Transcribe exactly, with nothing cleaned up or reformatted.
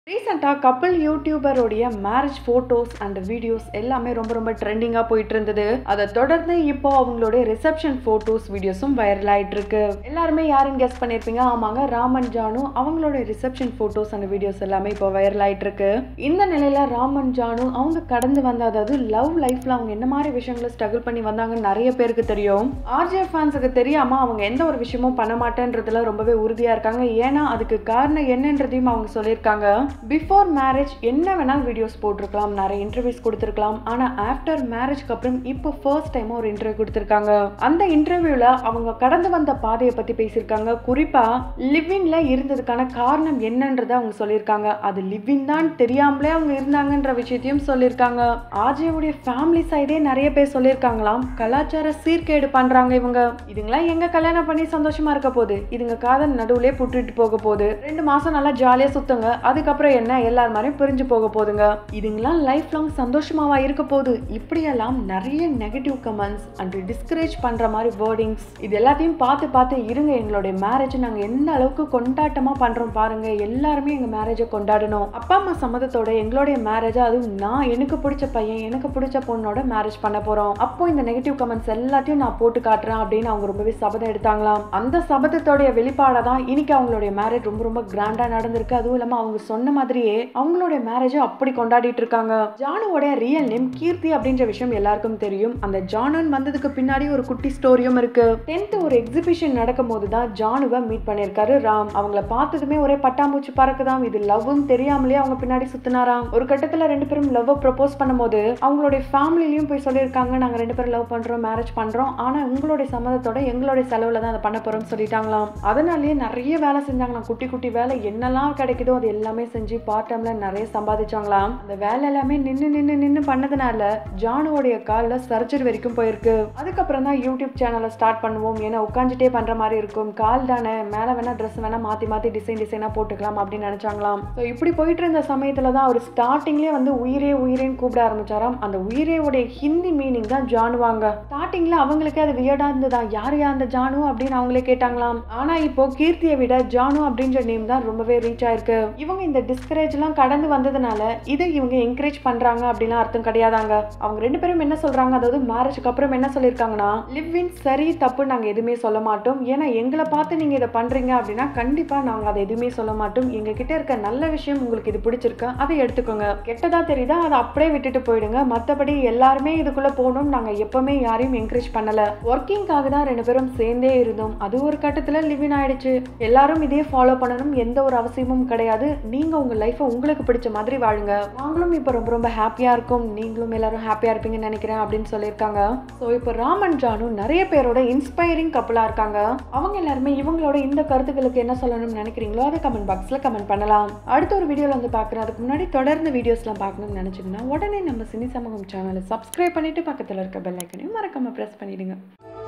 ரீசெண்டா கப்பிள் யூடியூபரோடைய marriage photos and videos எல்லாமே ரொம்ப ரொம்ப ட்ரெண்டிங்கா போயிட்டு இருந்தது. அதை தொடர்ந்து இப்போ அவங்களுடைய ரிசப்ஷன் போட்டோஸ் வீடியோஸும் வைரல் ஆயிட்டு இருக்கு. எல்லாருமே யாருன்னு கெஸ் பண்ணிருப்பீங்க? ஆமாங்க, ராம் ஜானு அவங்களோட ரிசப்ஷன் போட்டோஸ் அண்ட் வீடியோஸ் எல்லாமே இப்போ வைரல் ஆயிட்டு இருக்கு. இந்த நிலையில ராம் ஜானு அவங்க கடந்து வந்த, அதாவது லவ் லைஃப்ல அவங்க என்ன மாதிரி விஷயங்களை ஸ்ட்ரகிள் பண்ணி வந்தாங்கன்னு நிறைய பேருக்கு தெரியும். ஆர்ஜே ஃபேன்ஸுக்கு தெரியாம அவங்க எந்த ஒரு விஷயமும் பண்ண மாட்டேன்றதுல ரொம்பவே உறுதியா இருக்காங்க. ஏன்னா அதுக்கு காரணம் என்னன்றதையும் அவங்க சொல்லியிருக்காங்க. பிஃபோர் மேரேஜ் என்ன வேணாலும் வீடியோஸ் போட்டிருக்கலாம், நிறைய இன்டர்வியூஸ் கொடுத்துருக்கலாம். ஆனா ஆஃப்டர் மேரேஜ்க்கு அப்புறம் இப்போ ஃபர்ஸ்ட் டைம் ஒரு இன்டர்வியூ கொடுத்துருக்காங்க. அந்த இன்டர்வியூல அவங்க கடந்து வந்த பாதையை பத்தி பேசியிருக்காங்க. குறிப்பா லிவ்இன்ல இருந்ததுக்கான காரணம் என்னன்றதை அவங்க சொல்லியிருக்காங்க. அது லிவ்இன் தான் தெரியாமலே அவங்க இருந்தாங்கன்ற விஷயத்தையும் சொல்லியிருக்காங்க. ஆர்ஜேவுடைய ஃபேமிலி சைடே நிறைய பேர் சொல்லியிருக்காங்களாம், கலாச்சார சீர்கேடு பண்றாங்க இவங்க, இதுங்களாம் எங்க கல்யாணம் பண்ணி சந்தோஷமா இருக்க போகுது, இதுங்க காதல் நடுவுலே புட்டுட்டு போக போகுது, ரெண்டு மாசம் நல்லா ஜாலியா சுத்துங்க, அதுக்கப்புறம் என்ன எல்லார் மாதிரியும் பிரிஞ்சு போக போதுங்க, இதுங்களாம் லைஃப் லாங் சந்தோஷமாவா இருக்க போகுது, இப்படியெல்லாம் நிறைய நெகட்டிவ் கமெண்ட்ஸ் அண்ட் டிஸ்கரேஜ் பண்ற மாதிரி வேர்டிங்ஸ், இது எல்லாத்தையும் பார்த்து பார்த்து இருங்க, எங்களுடைய மேரேஜ் நாங்க எந்த அளவுக்கு கொண்டாட்டமா பண்றோம் பாருங்க, எல்லாருமே எங்க மேரேஜை கொண்டாடணும், அப்பா அம்மா சம்மதத்தோட எங்களுடைய மேரேஜ், அதுவும் நான் எனக்கு பிடிச்ச பையன் எனக்கு பிடிச்ச பொண்ணோட மேரேஜ் பண்ண போறோம், அப்போ இந்த நெகட்டிவ் கமெண்ட்ஸ் எல்லாத்தையும் நான் போட்டு காட்டுறேன் அப்படின்னு அவங்க ரொம்பவே சபதம் எடுத்தாங்களாம். அந்த சபதத்தோடைய வெளிப்பாடா தான் இன்னைக்கு அவங்களுடைய மேரேஜ் ரொம்ப ரொம்ப கிராண்டா நடந்திருக்கு. அதுவும் இல்லாம அவங்க சொன்ன மாதிரியே அவங்களுடைய மேரேஜ் அப்படி கொண்டாடிட்டு இருக்காங்க. ஜானுவோட ரியல் நேம் கீர்த்தி அப்படின்ற விஷயம் எல்லாருக்கும் தெரியும். அந்த ஜானு வந்ததுக்கு பின்னாடி ஒரு குட்டி ஸ்டோரியும் இருக்கு. டென்த் ஒரு எக்ஸிபிஷன் நடக்கும் போதுதான் ஜானுவை மீட் பண்ணிருக்காரு ராம். அவங்கள பார்த்ததுமே ஒரே பட்டாம்பூச்சி பறக்குதான், இது லவ்வும் தெரியாமலே அவங்க பின்னாடி சுத்தினாராம். ஒரு கட்டத்துல ரெண்டு பேரும் லவ் ப்ரப்போஸ் பண்ணும்போது அவங்களுடைய ஃபேமிலிலயும் போய் சொல்லியிருக்காங்க, நாங்க ரெண்டு பேரும் லவ் பண்றோம், மேரேஜ் பண்றோம், ஆனா உங்களுடைய சம்மதத்தோட எங்களுடைய செலவுல தான் அதை பண்ண போறோம்னு சொல்லிட்டாங்களாம். அதனாலேயே நிறைய வேலை செஞ்சாங்களாம், குட்டி குட்டி வேலை என்னெல்லாம் கிடைக்குதோ அது எல்லாமே செஞ்சு பார்ட் டைம்ல நிறைய சம்பாதிச்சாங்களாம். அந்த வேலை எல்லாமே நின்னு நின்னு நின்னு பண்ணதுனால ஜானுவோடைய கால்ல சர்ஜரி வரைக்கும் போயிருக்கு. அதுக்கப்புறம் தான் யூடியூப் சேனலை ஸ்டார்ட் பண்ணுவோம், ஏன்னா உட்காந்துட்டே பண்ற மாதிரி இருக்கும், கால் தானே, மேல வேணா ட்ரெஸ் வேணா மாத்தி மாத்தி டிசைன் டிசைனா போட்டுக்கலாம் அப்படின்னு நினைச்சாங்களாம். ஸோ இப்படி போயிட்டு இருந்த சமயத்துல தான் அவர் ஸ்டார்டிங்லேயே வந்து உயிரே உயிரேன்னு கூப்பிட ஆரம்பிச்சாராம். அந்த உயிரேவுடைய ஹிந்தி மீனிங் தான் ஜானுவாங்க. ஸ்டார்டிங்ல அவங்களுக்கே அது வியர்டா இருந்ததா, யார் யா அந்த ஜானு அப்படின்னு அவங்களே கேட்டாங்களாம். ஆனா இப்போ கீர்த்தியை விட ஜானு அப்படின்ற நேம் தான் ரொம்பவே ரீச் ஆயிருக்கு. இவங்க இந்த டிஸ்கரேஜ் எல்லாம் கடந்து வந்ததுனால இதை இவங்க என்கரேஜ் பண்றாங்க அப்படின்னா அர்த்தம் கிடையாதாங்க. அவங்க ரெண்டு பேரும் என்ன சொல்றாங்க, அதாவது மேரேஜ்க்கு அப்புறம் என்ன சொல்லியிருக்காங்கன்னா, லிவ் இன் சரி தப்பு நாங்க எதுவுமே சொல்ல மாட்டோம், ஏன்னா எங்களை பார்த்து நீங்க இதை பண்றீங்க அப்படின்னா கண்டிப்பா நாங்க அதை எதுவுமே சொல்ல மாட்டோம், எங்க கிட்ட இருக்க நல்ல விஷயம் உங்களுக்கு இது பிடிச்சிருக்கா அதை எடுத்துக்கோங்க, கெட்டதா தெரியுதா அதை அப்படியே விட்டுட்டு போயிடுங்க, மற்றபடி எல்லாருமே இதுக்குள்ள போகணும், நாங்க எப்பவுமே யாரையும் என்கரேஜ் பண்ணல, ஒர்க்கிங்காக தான் ரெண்டு பேரும் சேர்ந்தே இருந்தோம், அது ஒரு கட்டத்துல லிவ் இன் ஆயிடுச்சு, எல்லாரும் இதே ஃபாலோ பண்ணணும், எந்த ஒரு அவசியமும் கிடையாது, நீங்க உங்க லைஃபை உங்களுக்கு பிடிச்ச மாதிரி வாழுங்க, நாங்களும் இப்போ ரொம்ப ரொம்ப ஹாப்பியா இருக்கும், நீங்களும் எல்லாரும் ஹாப்பியா இருப்பீங்கன்னு நினைக்கிறேன் அப்படின்னு சொல்லியிருக்காங்க. ஸோ இப்போ ராம் அண்ட் ஜானு நிறைய பேரோட இன்ஸ்பைரிங் கப்பலா இருக்காங்க. அவங்க எல்லாருமே இவங்களோட இந்த கருத்துக்களுக்கு என்ன சொல்லணும்னு நினைக்கிறீங்களோ அதை கமெண்ட் பாக்ஸ்ல கமெண்ட் பண்ணலாம். அடுத்த ஒரு வீடியோல வந்து பார்க்குறேன். அதுக்கு முன்னாடி தொடர்ந்து வீடியோஸ்லாம் பார்க்கணும்னு நினைச்சீங்கன்னா உடனே நம்ம சினி சமூகம் சேனலை சப்ஸ்கிரைப் பண்ணிட்டு பக்கத்தில் இருக்க பெல் ஐக்கனையும் மறக்காம பிரஸ் பண்ணிடுங்க.